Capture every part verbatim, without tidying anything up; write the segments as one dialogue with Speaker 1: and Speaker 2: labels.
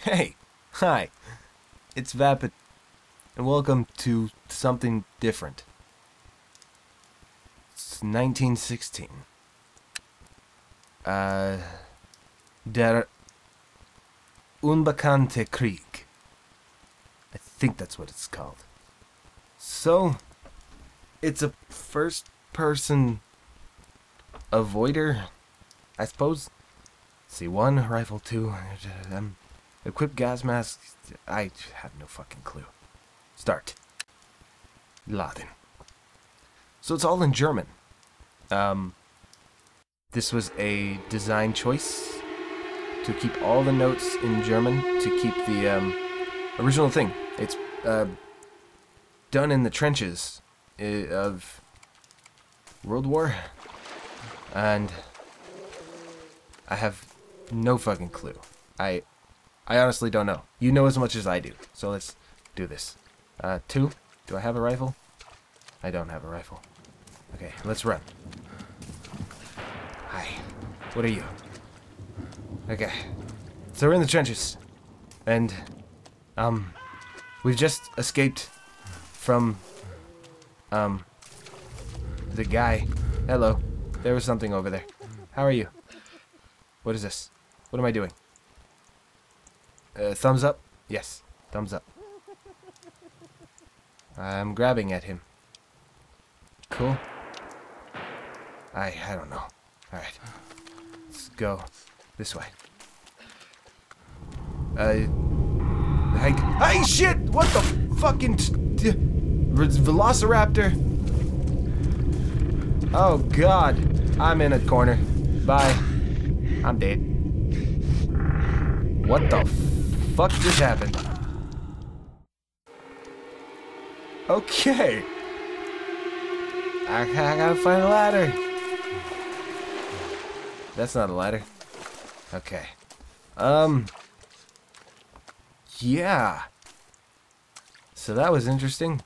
Speaker 1: Hey, hi, it's Vapid, and welcome to something different. It's nineteen sixteen. Uh, Der Unbekannte Krieg. I think that's what it's called. So, it's a first-person avoider, I suppose. C one, rifle two, um, equipped gas mask. I have no fucking clue. Start. Laden. So it's all in German. Um, this was a design choice to keep all the notes in German, to keep the um, original thing. It's uh, done in the trenches of World War, and I have no fucking clue. I I honestly don't know. You know as much as I do, so let's do this. Uh, two? Do I have a rifle? I don't have a rifle. Okay, let's run. Hi. What are you? Okay. So we're in the trenches. And, um, we've just escaped from, um, the guy. Hello. There was something over there. How are you? What is this? What am I doing? Uh, thumbs up? Yes. Thumbs up. I'm grabbing at him. Cool. I I don't know. Alright. Let's go this way. Uh Hey, hey shit! What the fucking t Velociraptor? Oh god. I'm in a corner. Bye. I'm dead. What the fuck just happened? Okay. I, I gotta find a ladder. That's not a ladder. Okay. Um. Yeah. So that was interesting.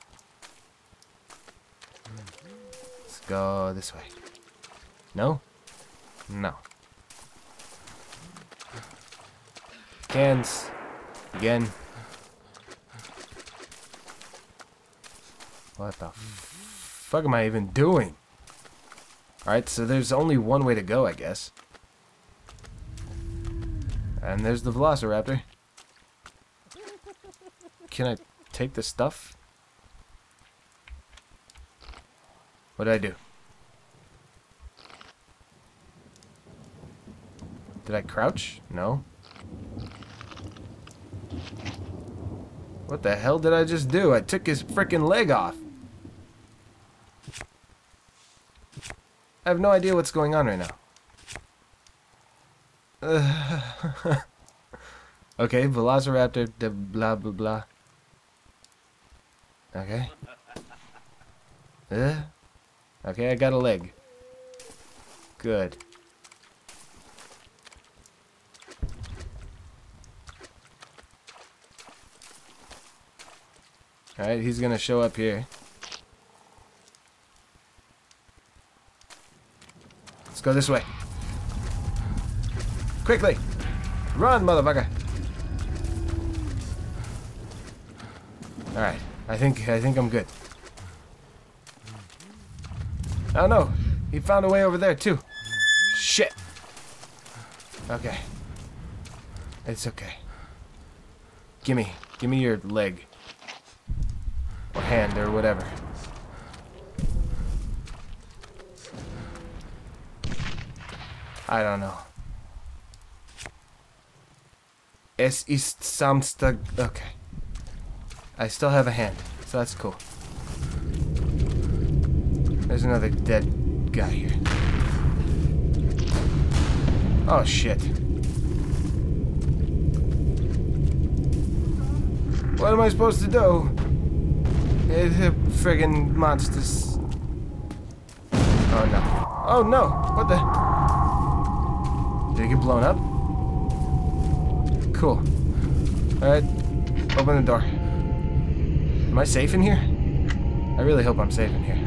Speaker 1: Let's go this way. No? No. Cans. Again. What the fuck am I even doing? Alright, so there's only one way to go, I guess. And there's the Velociraptor. Can I take the stuff? What did I do? Did I crouch? No. What the hell did I just do? I took his frickin' leg off. I have no idea what's going on right now. Uh, okay, Velociraptor, de blah blah blah. Okay. Uh, okay, I got a leg. Good. Alright, he's gonna show up here. Let's go this way. Quickly! Run, motherfucker! Alright, I think I think I'm good. Oh no! He found a way over there too. Shit! Okay. It's okay. Gimme. Gimme your leg. Or hand, or whatever. I don't know. Es ist Samstag. Okay. I still have a hand, so that's cool. There's another dead guy here. Oh shit. What am I supposed to do? It's a friggin' monsters. Oh no. Oh no! What the? Did it get blown up? Cool. Alright. Open the door. Am I safe in here? I really hope I'm safe in here.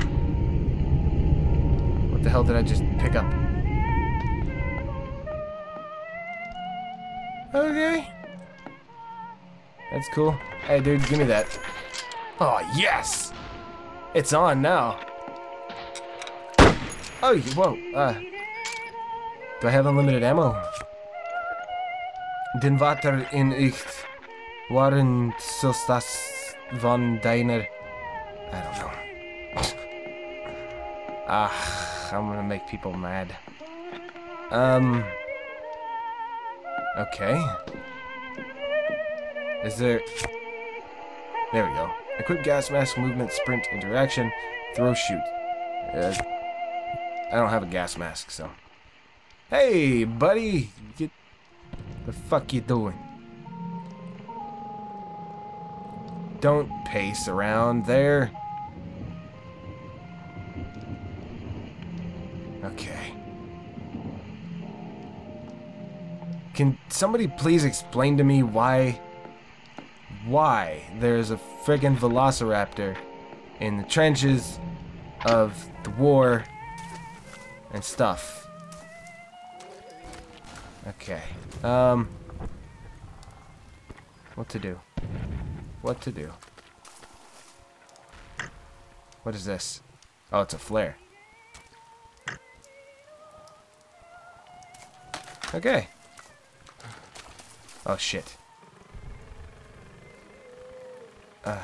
Speaker 1: What the hell did I just pick up? Okay. That's cool. Hey, dude, give me that. Oh, yes! It's on now. Oh, whoa. Uh, do I have unlimited ammo? Den Water in ich waren so das von deiner... I don't know. Ah, I'm gonna make people mad. Um... Okay. Is there... There we go. Equip gas mask, movement, sprint, interaction, throw, shoot. Uh, I don't have a gas mask, so... Hey, buddy! Get... The fuck you doing? Don't pace around there. Okay. Can somebody please explain to me why... Why there's a friggin' velociraptor in the trenches of the war and stuff? Okay. Um... What to do? What to do? What is this? Oh, it's a flare. Okay. Oh, shit. Uh.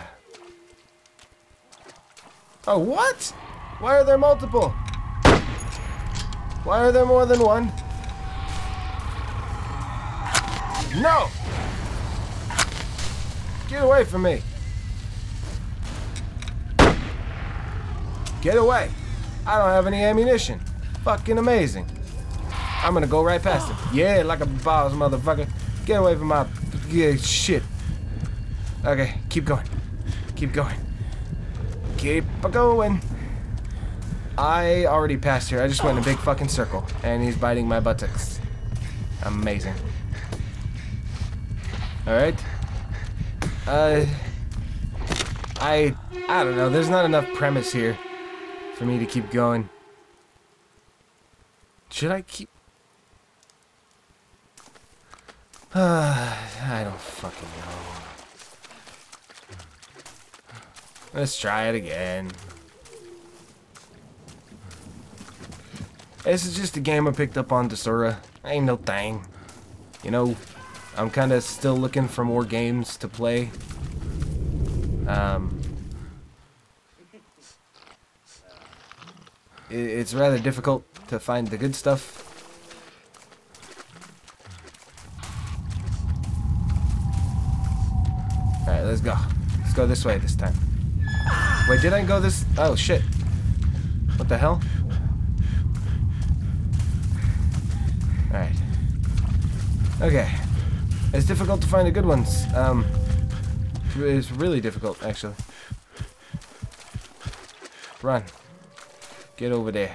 Speaker 1: Oh, what? Why are there multiple? Why are there more than one? No! Get away from me. Get away. I don't have any ammunition. Fucking amazing. I'm gonna go right past him. Yeah, like a boss, motherfucker. Get away from my... Yeah, shit. Okay, keep going. Keep going. Keep going. I already passed here. I just went in a big fucking circle. And he's biting my buttocks. Amazing. Alright. Uh... I... I don't know. There's not enough premise here for me to keep going. Should I keep... Uh, I don't fucking know. Let's try it again. This is just a game I picked up on Desura. Ain't no thing. You know, I'm kind of still looking for more games to play. Um, it, it's rather difficult to find the good stuff. Alright, let's go. Let's go this way this time. Wait, did I go this? Oh, shit. What the hell? Alright. Okay. It's difficult to find the good ones. Um, it's really difficult, actually. Run. Get over there.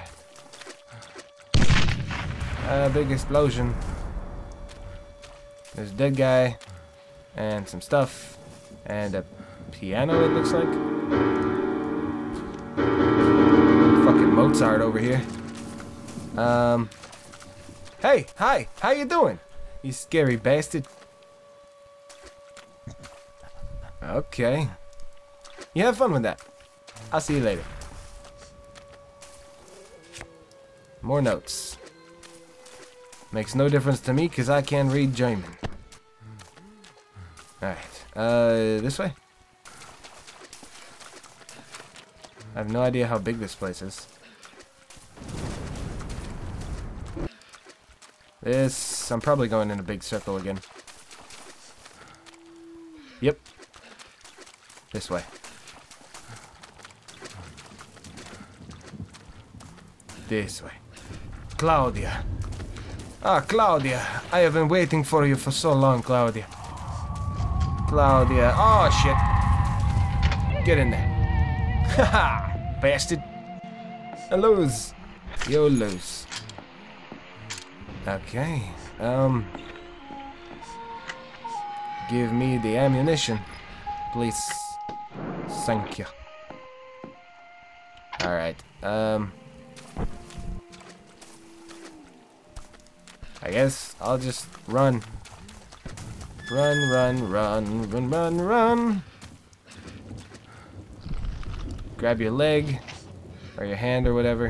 Speaker 1: A big explosion. There's a dead guy. And some stuff. And a piano, it looks like. Fucking Mozart over here. Um. Hey, hi. How you doing? You scary bastard. Okay. You have fun with that. I'll see you later. More notes. Makes no difference to me because I can read German. Alright. Uh, this way? I have no idea how big this place is. This... I'm probably going in a big circle again. Yep. This way. This way. Claudia. Ah, Claudia. I have been waiting for you for so long, Claudia. Claudia. Oh, shit. Get in there. Haha, bastard. I lose. You lose. Okay. Um. Give me the ammunition, please. Thank you. Alright. Um. I guess I'll just run. Run, run, run, run, run, run. Grab your leg, or your hand, or whatever.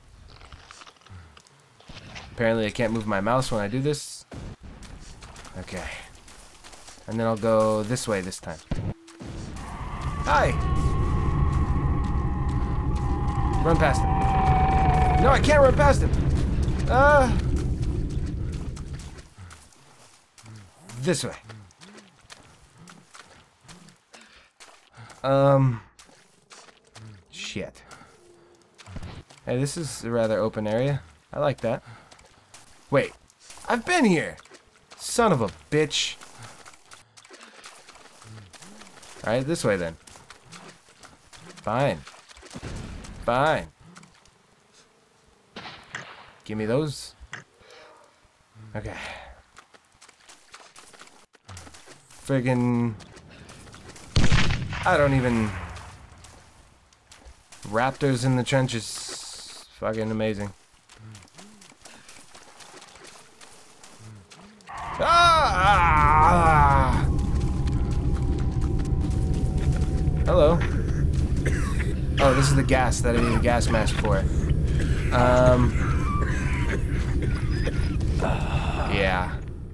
Speaker 1: Apparently I can't move my mouse when I do this. Okay. And then I'll go this way this time. Hi! Run past him. No, I can't run past him! Uh... This way. Um... Shit. Hey, this is a rather open area. I like that. Wait, I've been here! Son of a bitch. Alright, this way then. Fine. Fine. Give me those. Okay. Friggin... I don't even... Raptors in the trenches. Fucking amazing. Ah! Hello. Oh, this is the gas that I need a gas mask for. Um. Yeah.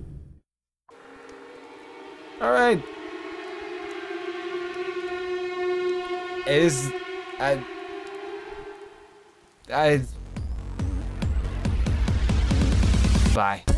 Speaker 1: Alright. Is... I... I... Bye.